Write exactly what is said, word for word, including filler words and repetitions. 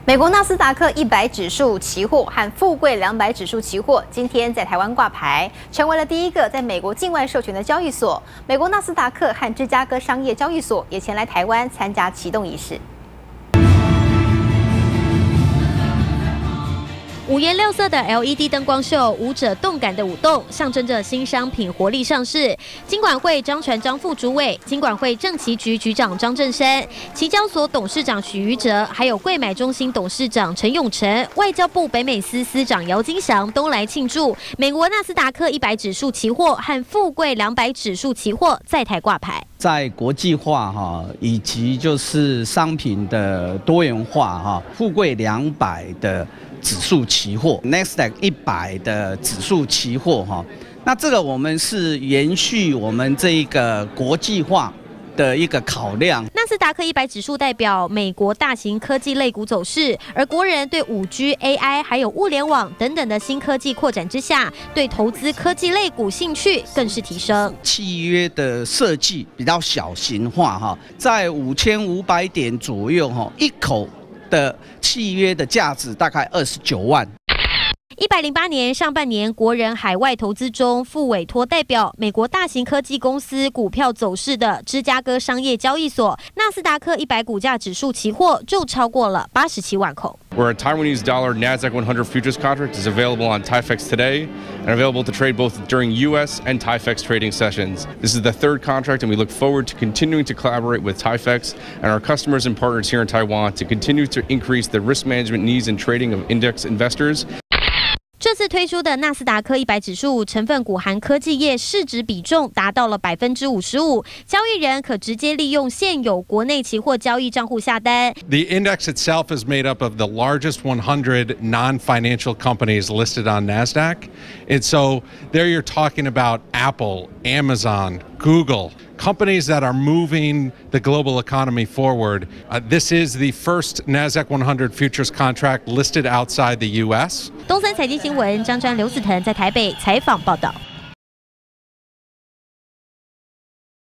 美国纳斯达克一百指数期货和富贵两百指数期货今天在台湾挂牌，成为了第一个在美国境外授权的交易所。美国纳斯达克和芝加哥商业交易所也前来台湾参加启动仪式。 五颜六色的 L E D 灯光秀，舞者动感的舞动，象征着新商品活力上市。金管会张传章副主委、金管会政企局局长张正山、期交所董事长许瑜哲，还有柜买中心董事长陈永成、外交部北美司司长姚金祥都来庆祝。美国纳斯达克一百指数期货和富贵两百指数期货在台挂牌。 在国际化哈，以及就是商品的多元化哈，富贵两百的指数期货 ，Nasdaq 一百的指数期货哈，那这个我们是延续我们这一个国际化的一个考量。 纳斯达克一百指数代表美国大型科技类股走势，而国人对五 G、A I 还有物联网等等的新科技扩展之下，对投资科技类股兴趣更是提升。 契约的设计比较小型化哈，在五千五百点左右哈，一口的契约的价值大概二十九万。 一百零八年上半年，国人海外投资中副委托代表美国大型科技公司股票走势的芝加哥商业交易所纳斯达克一百股价指数期货就超过了八十七万口。 Where a Taiwanese dollar Nasdaq one hundred futures contract is available on T I F X today and available to trade both during U S and T I F X trading sessions. This is the third contract, and we look forward to continuing to collaborate with T I F X and our customers and partners here in Taiwan to continue to increase the risk management needs and trading of index investors. 这次推出的纳斯达克一百指数成分股含科技业市值比重达到了百分之五十五，交易人可直接利用现有国内期货交易账户下单。 The index itself is made up of the largest one hundred non-financial companies listed on Nasdaq, and so there you're talking about Apple, Amazon, Google. Companies that are moving the global economy forward. Uh, this is the first Nasdaq one hundred futures contract listed outside the U S. 东森财经新闻张专刘子腾在台北采访报道。